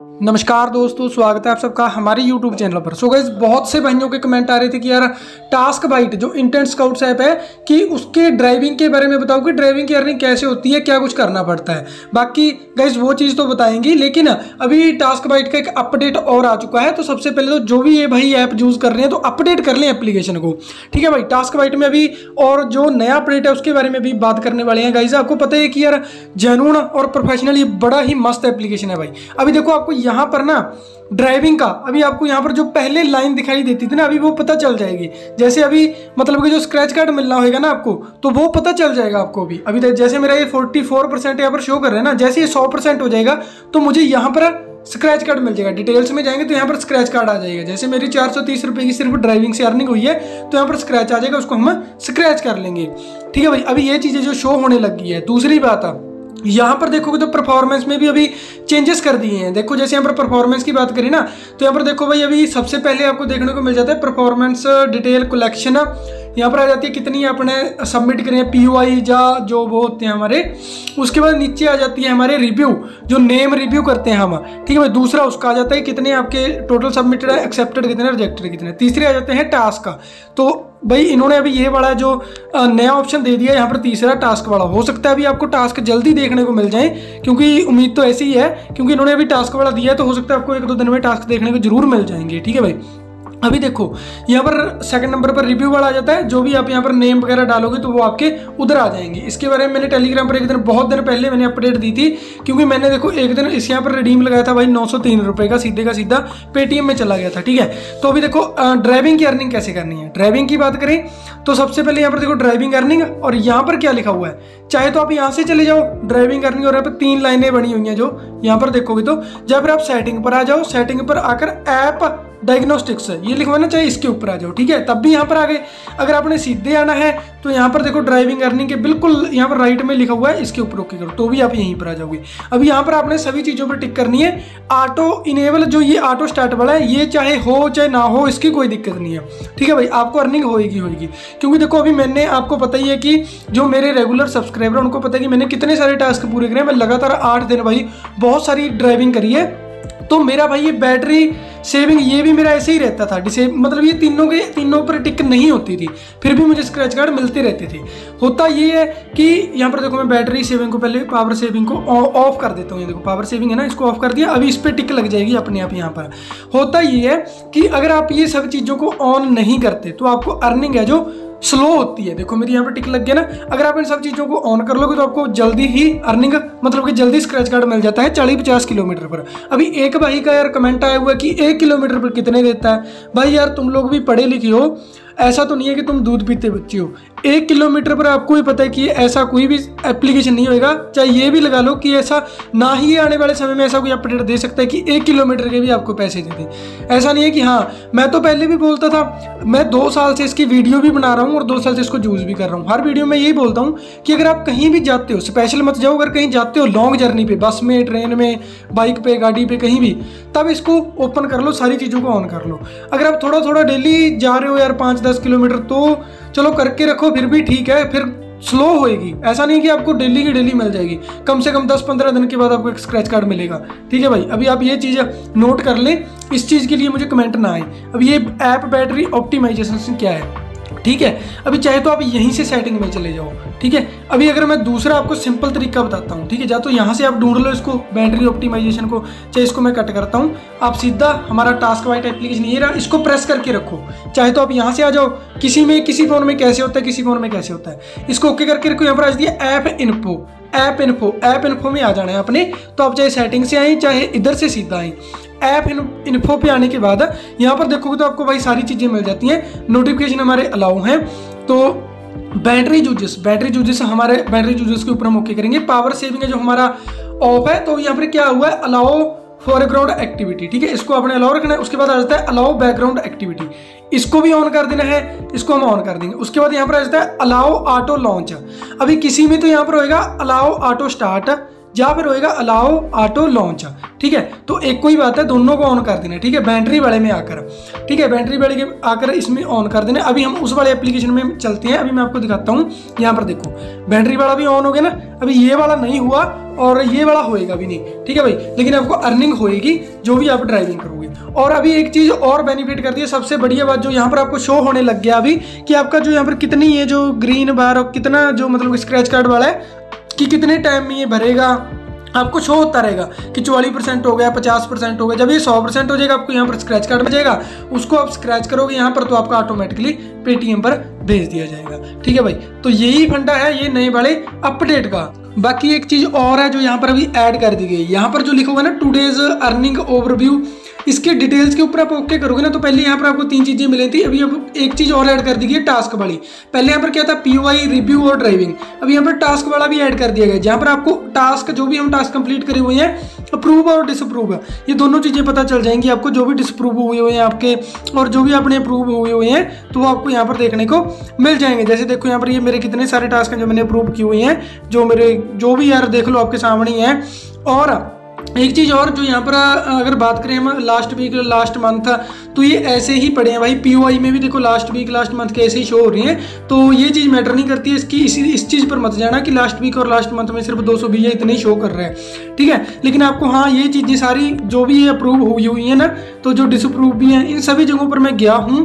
नमस्कार दोस्तों, स्वागत है आप सबका हमारे YouTube चैनल पर। सो गाइस, बहुत से भाइयों के कमेंट आ रहे थे कि यार टास्क बाइट जो इंटेंट स्काउट्स ऐप है कि उसके ड्राइविंग के बारे में बताओ कि ड्राइविंग की अर्निंग कैसे होती है, क्या कुछ करना पड़ता है। बाकी गाइस वो चीज़ तो बताएंगी, लेकिन अभी टास्क बाइट का एक अपडेट और आ चुका है। तो सबसे पहले तो जो भी ये भाई ऐप यूज़ कर रहे हैं तो अपडेट कर लें एप्लीकेशन को, ठीक है भाई। टास्क बाइट में अभी और जो नया अपडेट है उसके बारे में भी बात करने वाले हैं गाइस। आपको पता है कि यार जेन्युइन और प्रोफेशनल ये बड़ा ही मस्त एप्लीकेशन है भाई। अभी देखो आपको यहाँ पर ना ड्राइविंग का, अभी आपको यहाँ पर जो पहले लाइन दिखाई देती थी ना, अभी वो पता चल जाएगी। जैसे अभी मतलब कि जो स्क्रैच कार्ड मिलना होगा ना आपको, तो वो पता चल जाएगा आपको भी। अभी जैसे मेरा ये 44% यहाँ पर शो कर रहा है ना, जैसे ये 100% हो जाएगा तो मुझे यहाँ पर स्क्रैच कार्ड मिल जाएगा। डिटेल्स में जाएंगे तो यहाँ पर स्क्रैच कार्ड आ जाएगा। जैसे मेरी 430 रुपये की सिर्फ ड्राइविंग से अर्निंग हुई है तो यहाँ पर स्क्रैच आ जाएगा, उसको हम स्क्रैच कर लेंगे, ठीक है भाई। अभी ये चीज़ें जो शो होने लगी है। दूसरी बात है, यहाँ पर देखोगे तो परफॉर्मेंस में भी अभी चेंजेस कर दिए हैं। देखो जैसे यहाँ पर परफॉर्मेंस की बात करें ना, तो यहाँ पर देखो भाई अभी सबसे पहले आपको देखने को मिल जाता है परफॉर्मेंस डिटेल कलेक्शन। यहाँ पर आ जाती है कितनी आपने सबमिट करें POI या जो वो होते हैं हमारे। उसके बाद नीचे आ जाती है हमारे रिव्यू, जो नेम रिव्यू करते हैं हम, ठीक है भाई। दूसरा उसका आ जाता है कितने आपके टोटल सबमिटेड है, एक्सेप्टेड कितने, रिजेक्टेड कितने। तीसरे आ जाते हैं टास्क का। तो भाई इन्होंने अभी ये वाला जो नया ऑप्शन दे दिया यहाँ पर, तीसरा टास्क वाला। हो सकता है अभी आपको टास्क जल्दी देखने को मिल जाए, क्योंकि उम्मीद तो ऐसी ही है, क्योंकि इन्होंने अभी टास्क वाला दिया है। तो हो सकता है आपको 1-2 दिन में टास्क देखने को जरूर मिल जाएंगे, ठीक है भाई। अभी देखो यहाँ पर सेकंड नंबर पर रिव्यू वाला आ जाता है। जो भी आप यहाँ पर नेम वगैरह डालोगे तो वो आपके उधर आ जाएंगे। इसके बारे में मैंने टेलीग्राम पर एक दिन बहुत दिन पहले मैंने अपडेट दी थी, क्योंकि मैंने देखो एक दिन इस यहाँ पर रिडीम लगाया था भाई 903 रुपये का सीधा पेटीएम में चला गया था, ठीक है। तो अभी देखो ड्राइविंग की अर्निंग कैसे करनी है। ड्राइविंग की बात करें तो सबसे पहले यहाँ पर देखो ड्राइविंग अर्निंग, और यहाँ पर क्या लिखा हुआ है। चाहे तो आप यहाँ से चले जाओ ड्राइविंग अर्निंग, और यहाँ पर 3 लाइनें बनी हुई हैं जो यहाँ पर देखोगे तो। जब फिर आप सेटिंग पर आ जाओ, सेटिंग पर आकर ऐप डायग्नोस्टिक्स ये लिखवा ना, चाहे इसके ऊपर आ जाओ, ठीक है, तब भी यहाँ पर आ गए। अगर आपने सीधे आना है तो यहाँ पर देखो ड्राइविंग अर्निंग के बिल्कुल यहाँ पर राइट में लिखा हुआ है, इसके ऊपर ओके करो तो भी आप यहीं पर आ जाओगे। अभी यहाँ पर आपने सभी चीज़ों पर टिक करनी है। ऑटो इनेबल जो ये ऑटो स्टार्ट वाला है, ये चाहे हो चाहे ना हो, इसकी कोई दिक्कत नहीं है, ठीक है भाई। आपको अर्निंग होएगी, क्योंकि देखो अभी मैंने आपको पता ही है कि जो मेरे रेगुलर सब्सक्राइबर उनको पता है कि मैंने कितने सारे टास्क पूरे करे। मैं लगातार 8 दिन भाई बहुत सारी ड्राइविंग करी है। तो मेरा भाई ये बैटरी सेविंग ये भी मेरा ऐसे ही रहता था, मतलब ये तीनों पर टिक नहीं होती थी, फिर भी मुझे स्क्रैच कार्ड मिलते रहते थे। होता ये है कि यहाँ पर देखो मैं बैटरी सेविंग को पहले पावर सेविंग को ऑफ कर देता हूँ। ये देखो पावर सेविंग है ना, इसको ऑफ कर दिया। अभी इस पर टिक लग जाएगी अपने आप। यहाँ पर होता ये है कि अगर आप ये सब चीज़ों को ऑन नहीं करते तो आपको अर्निंग है जो स्लो होती है। देखो मेरी यहाँ पर टिक लग गया ना। अगर आप इन सब चीज़ों को ऑन कर लोगे तो आपको जल्दी ही अर्निंग, मतलब कि जल्दी स्क्रैच कार्ड मिल जाता है 40-50 किलोमीटर पर। अभी एक भाई का यार कमेंट आया हुआ है कि 1 किलोमीटर पर कितने देता है। भाई यार तुम लोग भी पढ़े लिखे हो, ऐसा तो नहीं है कि तुम दूध पीते बच्चे हो। 1 किलोमीटर पर आपको ही पता है कि ऐसा कोई भी एप्लीकेशन नहीं होएगा, चाहे ये भी लगा लो कि ऐसा ना ही आने वाले समय में ऐसा कोई अपडेट दे सकता है कि 1 किलोमीटर के भी आपको पैसे दे दें। ऐसा नहीं है कि हाँ, मैं तो पहले भी बोलता था, मैं 2 साल से इसकी वीडियो भी बना रहा हूँ और 2 साल से इसको यूज़ भी कर रहा हूँ। हर वीडियो में यही बोलता हूँ कि अगर आप कहीं भी जाते हो, स्पेशल मत जाओ। अगर कहीं जाते हो लॉन्ग जर्नी पे, बस में, ट्रेन में, बाइक पे, गाड़ी पे, कहीं भी, तब इसको ओपन कर लो, सारी चीज़ों को ऑन कर लो। अगर आप थोड़ा थोड़ा डेली जा रहे हो यार 5-10 किलोमीटर, तो चलो करके रखो, फिर भी ठीक है, फिर स्लो होएगी। ऐसा नहीं कि आपको डेली की डेली मिल जाएगी, कम से कम 10-15 दिन के बाद आपको एक स्क्रैच कार्ड मिलेगा, ठीक है भाई। अभी आप ये चीज़ नोट कर लें, इस चीज़ के लिए मुझे कमेंट ना आए। अब ये ऐप बैटरी ऑप्टिमाइजेशन क्या है, ठीक है। अभी चाहे तो आप यहीं से सेटिंग में चले जाओ, ठीक है। अभी अगर मैं दूसरा आपको सिंपल तरीका बताता हूँ, ठीक है, या तो यहाँ से आप ढूंढ लो इसको बैटरी ऑप्टिमाइजेशन को, चाहे इसको मैं कट करता हूँ। आप सीधा हमारा टास्क बाइट एप्लीकेशन ये रहा, इसको प्रेस करके रखो। चाहे तो आप यहाँ से आ जाओ, किसी फ़ोन में कैसे होता है, किसी फ़ोन में कैसे होता है, इसको ओके करके रखो। यहाँ पर आ दिया ऐप इन्फो में आ जाना है अपने। तो आप चाहे सेटिंग से आए, चाहे इधर से सीधा आए। ऐप इन्फो पे आने के बाद यहाँ पर देखोगे तो आपको भाई सारी चीज़ें मिल जाती हैं। नोटिफिकेशन हमारे अलाउ हैं। तो बैटरी यूजेस हमारे बैटरी यूजेस के ऊपर हम ओके करेंगे। पावर सेविंग है जो हमारा ऑफ है। तो यहाँ पर क्या हुआ है, अलाउ फोरग्राउंड एक्टिविटी, ठीक है, इसको आपने अलाउ रखना है। उसके बाद आ जाता है अलाउ बैकग्राउंड एक्टिविटी, इसको भी ऑन कर देना है, इसको हम ऑन कर देंगे। उसके बाद यहाँ पर आ जाता है अलाउ ऑटो लॉन्च। अभी किसी में तो यहाँ पर होएगा अलाउ ऑटो स्टार्ट, या फिर होएगा अलाउ ऑटो लॉन्च। ठीक है, तो एक कोई बात है, दोनों को ऑन कर देना। ठीक है, बैटरी वाले में आकर, ठीक है, बैटरी वाले के आकर इसमें ऑन कर देना। अभी हम उस वाले एप्लीकेशन में चलते हैं, अभी मैं आपको दिखाता हूँ। यहाँ पर देखो बैटरी वाला भी ऑन हो गया ना, अभी ये वाला नहीं हुआ और ये वाला होएगा भी नहीं। ठीक है भाई, लेकिन आपको अर्निंग होएगी जो भी आप ड्राइविंग करोगे। और अभी एक चीज और बेनिफिट कर दी है, सबसे बढ़िया बात जो यहाँ पर आपको शो होने लग गया अभी कि आपका जो यहाँ पर कितनी ये जो ग्रीन बार और कितना जो मतलब स्क्रैच कार्ड वाला है कि कितने टाइम में ये भरेगा, आपको शो होता रहेगा कि 44% हो गया, 50% हो गया। जब ये 100% हो जाएगा आपको यहाँ पर स्क्रैच कार्ड मिल जाएगा, उसको आप स्क्रैच करोगे यहाँ पर तो आपका ऑटोमेटिकली पेटीएम पर भेज दिया जाएगा। ठीक है भाई, तो यही फंडा है ये नए वाले अपडेट का। बाकी एक चीज और है जो यहाँ पर अभी ऐड कर दी गई, यहाँ पर जो लिखा हुआ है ना टुडेज अर्निंग ओवरव्यू, इसके डिटेल्स के ऊपर आप ओके करोगे ना तो पहले यहाँ पर आपको 3 चीजें मिली थी, अभी अब एक चीज और ऐड कर दी गई है टास्क वाली। पहले यहाँ पर क्या था पीओआई, रिव्यू और ड्राइविंग, अभी यहाँ पर टास्क वाला भी ऐड कर दिया गया, जहाँ पर आपको टास्क जो भी हम टास्क कंप्लीट करे हुए हैं अप्रूव और डिसअप्रूव, ये दोनों चीजें पता चल जाएंगी आपको। जो भी डिसअप्रूव हुए हुए हैं आपके और जो भी अपने अप्रूव हुए हुए हैं तो वो आपको यहाँ पर देखने को मिल जाएंगे। जैसे देखो यहाँ पर ये मेरे कितने सारे टास्क हैं जो मैंने अप्रूव किए हुए हैं, जो मेरे जो भी यार देख लो आपके सामने ही है। और एक चीज़ और जो यहाँ पर अगर बात करें हम लास्ट वीक लास्ट मंथ, तो ये ऐसे ही पड़े हैं भाई। पीओआई में भी देखो लास्ट वीक लास्ट मंथ के ऐसे ही शो हो रही हैं, तो ये चीज़ मैटर नहीं करती है इसकी। इस चीज़ पर मत जाना कि लास्ट वीक और लास्ट मंथ में सिर्फ 220 या इतने ही शो कर रहे हैं। ठीक है, लेकिन आपको हाँ ये चीज़ें सारी जो भी ये अप्रूव हुई हैं ना, तो जो डिसअप्रूव भी हैं इन सभी जगहों पर मैं गया हूँ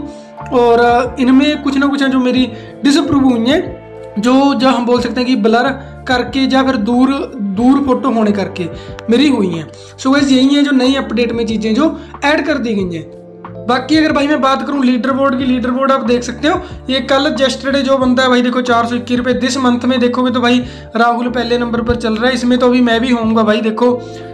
और इनमें कुछ ना कुछ हैं जो मेरी डिसअप्रूव हुई हैं, जो हम बोल सकते हैं कि ब्लर करके या फिर दूर फोटो होने करके मेरी हुई हैं। सो गाइस यही है जो नई अपडेट में चीज़ें जो ऐड कर दी गई हैं। बाकी अगर भाई मैं बात करूं लीडर बोर्ड की, लीडर बोर्ड आप देख सकते हो ये कल जेस्टरडे जो बनता है भाई देखो 421 रुपये। दिस मंथ में देखोगे तो भाई राहुल पहले नंबर पर चल रहा है, इसमें तो अभी मैं भी होऊंगा भाई। देखो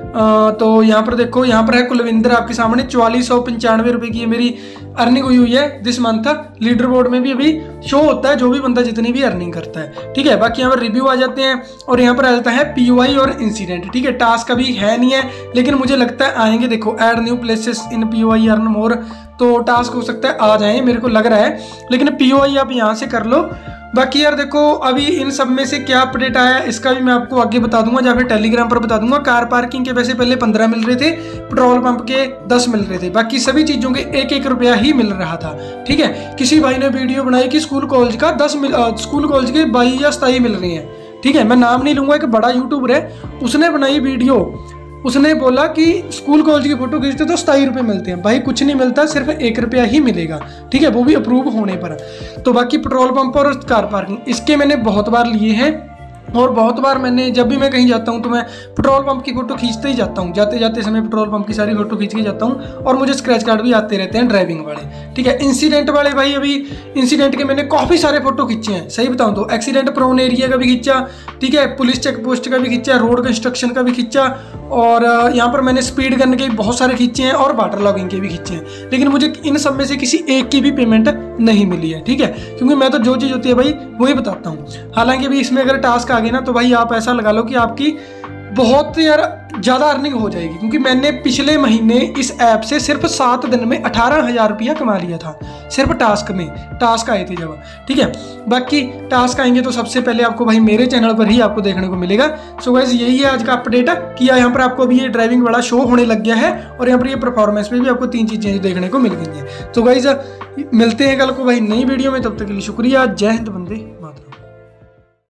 तो यहाँ पर देखो, यहाँ पर है कुलविंदर आपके सामने 4495 रुपये की मेरी अर्निंग हुई है दिस मंथ। लीडर बोर्ड में भी अभी शो होता है जो भी बंदा जितनी भी अर्निंग करता है। ठीक है, बाकी यहाँ पर रिव्यू आ जाते हैं और यहाँ पर आ जाता है पीओआई और इंसिडेंट। ठीक है, टास्क अभी है नहीं है लेकिन मुझे लगता है आएंगे। देखो add new places in POI earn more, तो टास्क हो सकता है आ जाए, मेरे को लग रहा है, लेकिन पीओआई आप यहाँ से कर लो। बाकी यार देखो अभी इन सब में से क्या अपडेट आया इसका भी मैं आपको आगे बता दूंगा या फिर टेलीग्राम पर बता दूंगा। कार पार्किंग के पैसे पहले 15 मिल रहे थे, पेट्रोल पंप के 10 मिल रहे थे, बाकी सभी चीज़ों के 1-1 रुपया ही मिल रहा था। ठीक है, किसी भाई ने वीडियो बनाई कि स्कूल कॉलेज का स्कूल कॉलेज के 22 या 27 मिल रहे हैं। ठीक है, मैं नाम नहीं लूंगा, एक बड़ा यूट्यूबर है उसने बनाई वीडियो, उसने बोला कि स्कूल कॉलेज की फोटो खींचते तो 27 रुपये मिलते हैं। भाई कुछ नहीं मिलता, सिर्फ 1 रुपया ही मिलेगा। ठीक है, वो भी अप्रूव होने पर। तो बाकी पेट्रोल पंप और कार पार्किंग इसके मैंने बहुत बार लिए हैं और बहुत बार मैंने जब भी मैं कहीं जाता हूं तो मैं पेट्रोल पंप की फोटो खींचते ही जाता हूं, जाते जाते समय पेट्रोल पंप की सारी फोटो खींच के जाता हूं और मुझे स्क्रैच कार्ड भी आते रहते हैं ड्राइविंग वाले। ठीक है, इंसिडेंट वाले भाई अभी इंसिडेंट के मैंने काफ़ी सारे फोटो खींचे हैं, सही बताऊं तो एक्सीडेंट प्रोन एरिया का भी खींचा, ठीक है, पुलिस चेक पोस्ट का भी खींचा, रोड कंस्ट्रक्शन का भी खींचा और यहाँ पर मैंने स्पीड गन के बहुत सारे खींचे हैं और वाटर लॉगिंग के भी खींचे हैं, लेकिन मुझे इन सब में से किसी एक की भी पेमेंट नहीं मिली है। ठीक है, क्योंकि मैं तो जो चीज़ होती है भाई वही बताता हूँ। हालांकि अभी इसमें अगर टास्क आ गए ना तो भाई आप ऐसा लगा लो कि आपकी बहुत यार ज़्यादा अर्निंग हो जाएगी, क्योंकि मैंने पिछले महीने इस ऐप से सिर्फ 7 दिन में 18,000 रुपया कमा लिया था, सिर्फ टास्क में। टास्क आए थे जब। ठीक है, बाकी टास्क आएंगे तो सबसे पहले आपको भाई मेरे चैनल पर ही आपको देखने को मिलेगा। सो गाइस यही है आज का अपडेट किया, यहाँ पर आपको अभी ये ड्राइविंग वाला शो होने लग गया है और यहाँ पर ये परफॉर्मेंस में भी आपको 3 चीज़ें देखने को मिल गई हैं। तो गाइस मिलते हैं कल को भाई नई वीडियो में, तब तक के लिए शुक्रिया। जय हिंद, वंदे मातरम।